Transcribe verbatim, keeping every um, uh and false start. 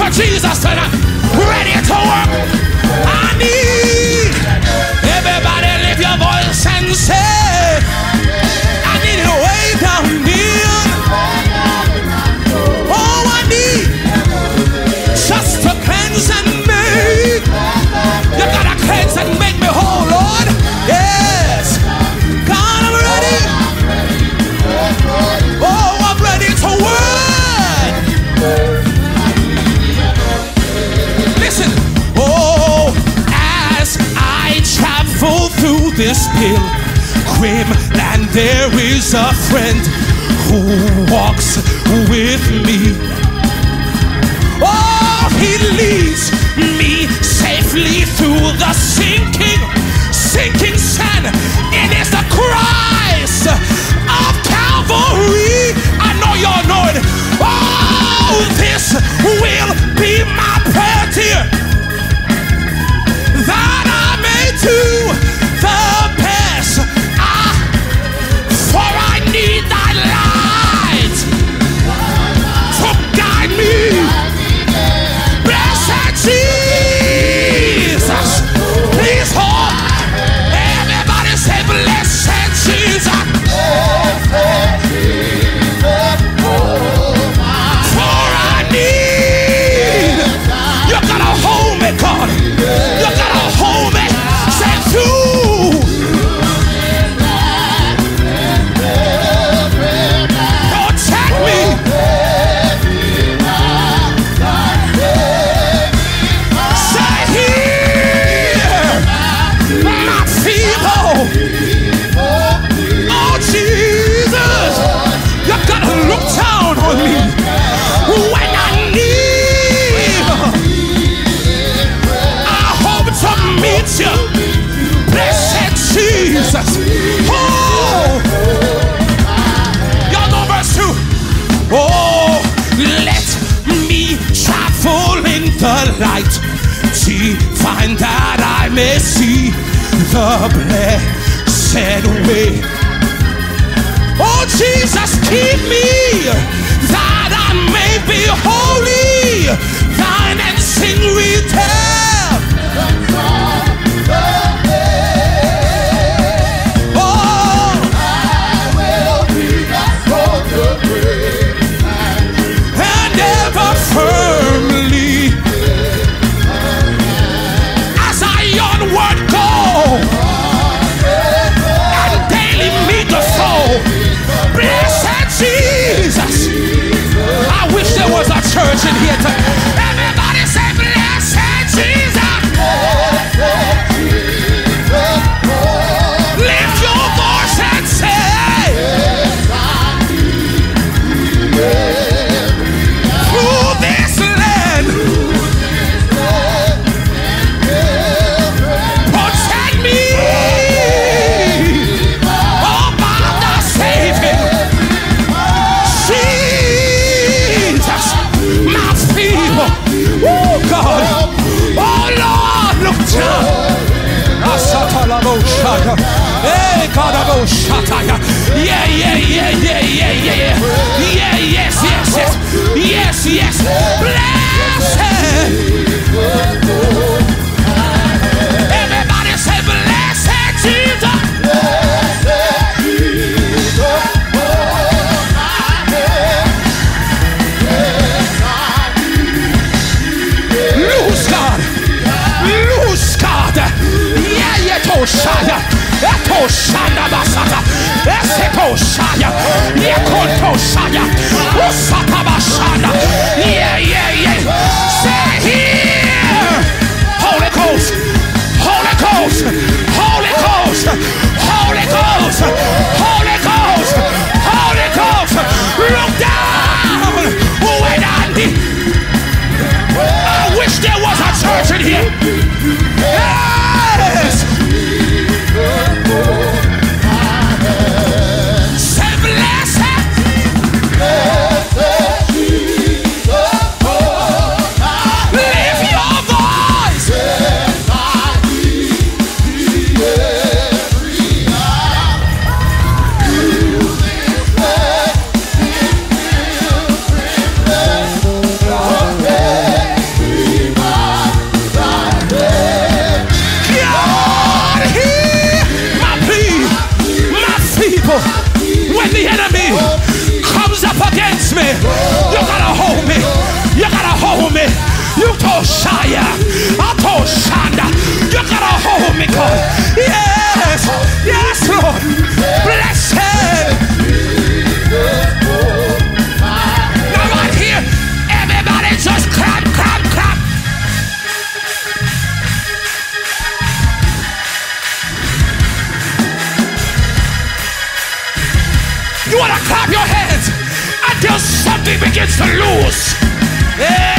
for Jesus tonight. Ready to work. I need everybody lift your voice and say, I need it way down here. Oh, I need just to cleanse and make. You gotta cleanse and make me whole, Lord. Yes. God, I'm ready. Oh, I'm ready to work. Listen. Oh, as I travel through this pilgrim land, there is a friend who walks with me. Oh, he leads me safely through the sinking, sinking sand. It is the Christ of Calvary. I know y'all know it. Oh, this will be my prayer, dear, that I may do the best. Ah, for I need thy light to guide me. Blessed Jesus, please hold. Everybody say, blessed Jesus. For I need. You gotta hold me, God. You gotta hold me. Say through. Protect me. Say here, my feeble. Oh Jesus, you gotta look down on me when I need. I hope to meet you, blessed Jesus. Oh, y'all know verse two. Oh, let me travel in the light, to find that I may see the blessed way. Oh Jesus, keep me that I may be holy, thine and sing return. Oh, I will be the and ever firmly as I onward go and daily meet the soul. Blessed Jesus. I wish there was a church in here to everybody say blessed Jesus. Lift your voice and say through this land protect me. Oh, by the saving Jesus, my people. Oh God, oh Lord, look down. Hey God, yeah, yeah, yeah, yeah, yeah, yeah, yeah, yes, yes, yes, yes, yes, blessed. Everybody say blessed Jesus. Loose God, loose God, yeah, yeah, Toshaya, Toshana Basata, Esetoshaya, Yakotoshaya, Usata Bashana, yeah, yeah, yeah, say here, Holy Ghost, Holy Ghost, Holy Ghost, Holy Ghost, Holy Ghost, Holy Ghost, look down, when I need. I wish there was a church in here. Yes. Say blessed. Blessed Jesus. careful. When the enemy comes up against me, you gotta hold me. You gotta hold me. You told Shia, I told Shanda, you gotta hold me, God. Yes, yes, Lord. Blessed. Now right here, everybody just clap, clap, clap. You wanna clap your hands until something begins to lose. Yeah.